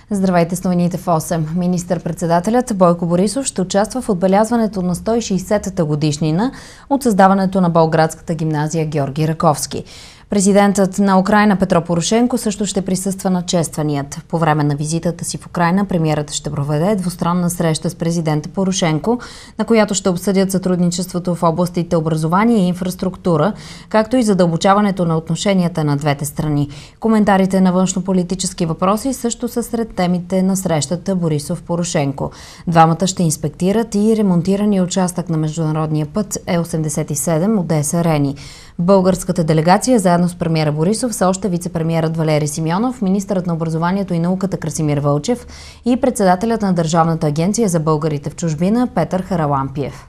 Здравейте с новините в 8. Министър-председателят Бойко Борисов ще участва в отбелязването на 160-та годишнина от създаването на Болградската гимназия Георги Раковски. Президентът на Украйна Петро Порошенко също ще присъства на честванията. По време на визитата си в Украйна премиерът ще проведе двустранна среща с президента Порошенко, на която ще обсъдят сътрудничеството в областите образование и инфраструктура, както и задълбочаването на отношенията на двете страни. Коментарите на външнополитически въпроси също са сред темите на срещата Борисов-Порошенко. Двамата ще инспектират и ремонтирания участък на международния път Е-87 Одеса – Рени. В българската делегация заедно с премиера Борисов са още вице-премиерът Валери Симеонов, министърът на образованието и науката Красимир Вълчев и председателят на Държавната агенция за българите в чужбина Петър Харалампиев.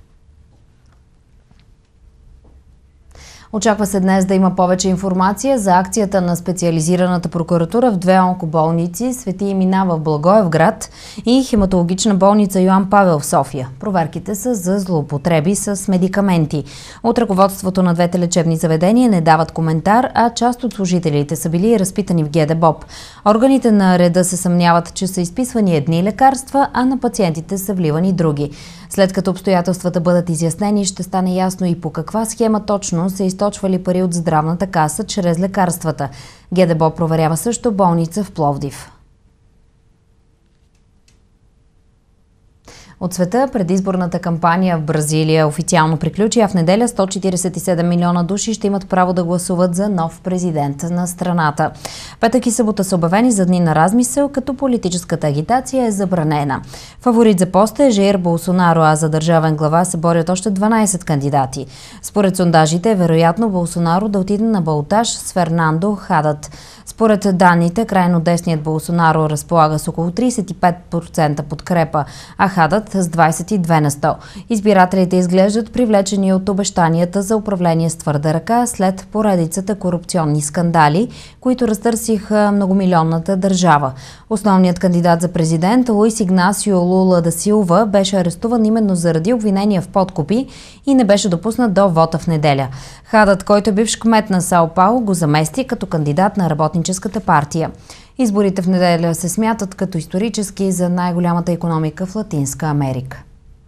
Очаква се днес да има повече информация за акцията на специализираната прокуратура в две онкоболници Свети Имена в Благоевград и хематологична болница Йоан Павел в София. Проверките са за злоупотреби с медикаменти. От ръководството на двете лечебни заведения не дават коментар, а част от служителите са били разпитани в ГДБОП. Органите на реда се съмняват, че са изписвани едни лекарства, а на пациентите са вливани други. След като обстоятелствата бъдат изяснени, ще стане ясно и по каква схема точно се източвали пари от здравната каса чрез лекарствата. ГДБОП проверява също болница в Пловдив. От света предизборната кампания в Бразилия официално приключи, а в неделя 147 милиона души ще имат право да гласуват за нов президент на страната. Петък и събота са обявени за дни на размисъл, като политическата агитация е забранена. Фаворит за поста е Жаир Болсонаро, а за държавен глава се борят още 12 кандидати. Според сондажите е вероятно Болсонаро да отиде на балотаж с Фернандо Хадат. Според данните, крайно десният Болсонаро разполага с около 35% подкрепа, а Хадат с 22 на 100. Избирателите изглеждат привлечени от обещанията за управление с твърда ръка след поредицата корупционни скандали, които разтърсиха многомилионната държава. Основният кандидат за президент Луис Игнасио Лула да Силва беше арестуван именно заради обвинения в подкупи и не беше допуснат до вота в неделя. Хадат, който е бивш кмет на Сао Пауло, го замести като кандидат на Работническата партия. Изборите в неделя се смятат като исторически за най-голямата икономика в Латинска Америка.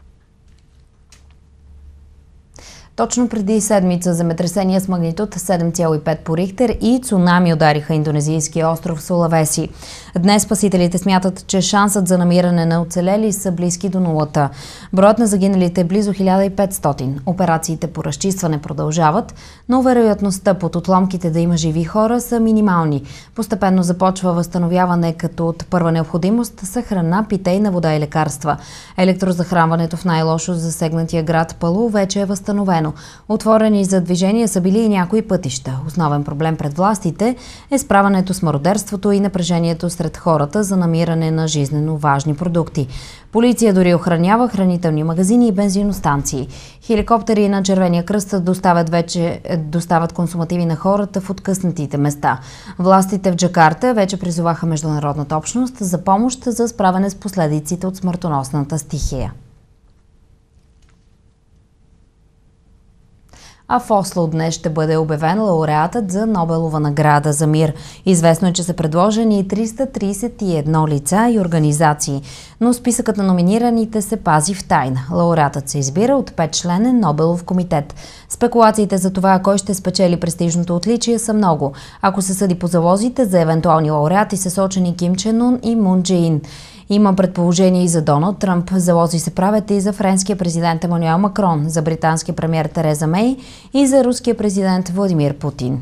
Точно преди седмица земетресения с магнитуд 7,5 по Рихтер и цунами удариха индонезийския остров Сулавеси. Днес спасителите смятат, че шансът за намиране на оцелели са близки до нулата. Броят на загиналите е близо 1500. Операциите по разчистване продължават, но вероятността под отломките да има живи хора са минимални. Постепенно започва възстановяване, като от първа необходимост са храна, питейна вода и лекарства. Електрозахранването в най-лошо засегнатия град Палу вече е възстановено. Отворени за движение са били и някои пътища. Основен проблем пред властите е справянето с мародерството и напрежението сред хората за намиране на жизнено важни продукти. Полиция дори охранява хранителни магазини и бензиностанции. Хеликоптери на Червения кръст доставят консумативи на хората в откъснатите места. Властите в Джакарта вече призоваха международната общност за помощ за справяне с последиците от смъртоносната стихия. А в Осло днес ще бъде обявен лауреатът за Нобелова награда за мир. Известно е, че са предложени 331 лица и организации, но списъкът на номинираните се пази в тайна. Лауреатът се избира от 5-членен Нобелов комитет. Спекулациите за това кой ще спечели престижното отличие са много. Ако се съди по залозите, за евентуални лауреати са сочени Ким Чен Ун и Мун Дже Ин. Има предположение и за Доналд Тръмп. Залози се правят и за френския президент Емануел Макрон, за британския премиер Тереза Мей и за руския президент Владимир Путин.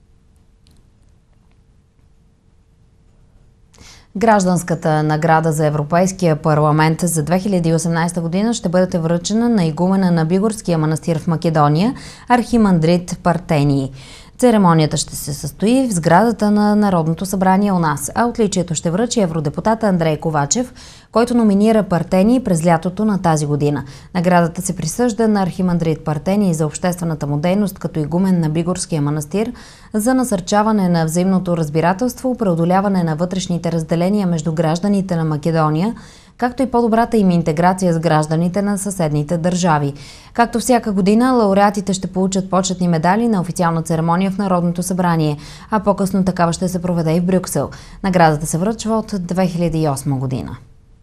Гражданската награда за Европейския парламент за 2018 година ще бъде връчена на игумена на Бигорския манастир в Македония, архимандрит Партении. Церемонията ще се състои в сградата на Народното събрание у нас, а отличието ще връчи евродепутата Андрей Ковачев, който номинира Партении през лятото на тази година. Наградата се присъжда на архимандрит Партении за обществената му дейност като игумен на Бигорския манастир, за насърчаване на взаимното разбирателство, преодоляване на вътрешните разделения между гражданите на Македония, както и по-добрата им интеграция с гражданите на съседните държави. Както всяка година, лауреатите ще получат почетни медали на официална церемония в Народното събрание, а по-късно такава ще се проведе и в Брюксел. Наградата се връчва от 2008 година.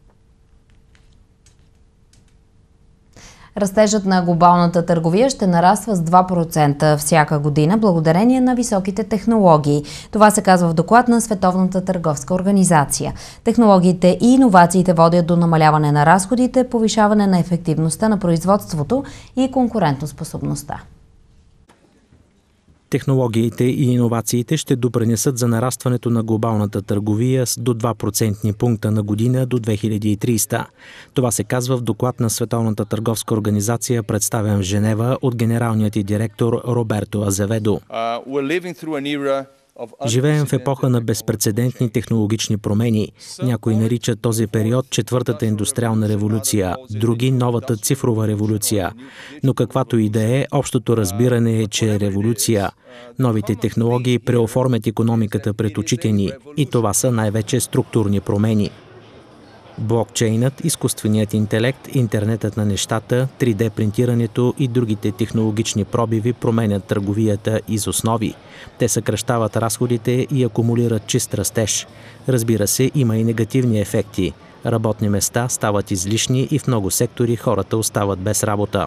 Растежът на глобалната търговия ще нараства с 2% всяка година, благодарение на високите технологии. Това се казва в доклад на Световната търговска организация. Технологиите и иновациите водят до намаляване на разходите, повишаване на ефективността на производството и конкурентоспособността. Технологиите и иновациите ще допринесат за нарастването на глобалната търговия с до 2% пункта на година до 2030. Това се казва в доклад на Световната търговска организация, представен в Женева от генералният й директор Роберто Азеведо. Живеем в епоха на безпрецедентни технологични промени. Някои наричат този период четвъртата индустриална революция, други новата цифрова революция. Но каквато и да е, общото разбиране е, че е революция. Новите технологии преоформят икономиката пред очите ни и това са най-вече структурни промени. Блокчейнът, изкуственият интелект, интернетът на нещата, 3D принтирането и другите технологични пробиви променят търговията из основи. Те съкращават разходите и акумулират чист растеж. Разбира се, има и негативни ефекти. Работни места стават излишни и в много сектори хората остават без работа.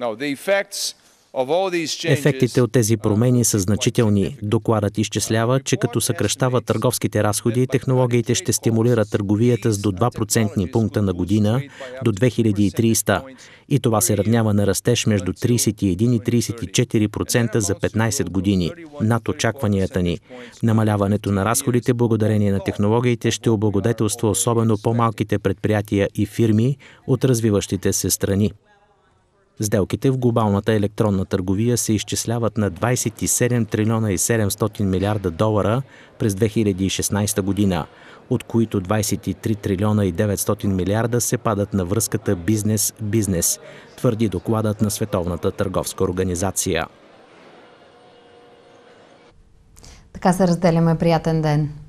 Ефектите от тези промени са значителни. Докладът изчислява, че като съкращават търговските разходи, технологиите ще стимулират търговията с до 2% пункта на година до 2030. И това се равнява на растеж между 31 и 34% за 15 години, над очакванията ни. Намаляването на разходите благодарение на технологиите ще облагодетелства особено по-малките предприятия и фирми от развиващите се страни. Сделките в глобалната електронна търговия се изчисляват на 27 трилиона и 700 милиарда долара през 2016 година, от които 23 трилиона и 900 милиарда се падат на връзката бизнес-бизнес, твърди докладът на Световната търговска организация. Така се разделяме. Приятен ден!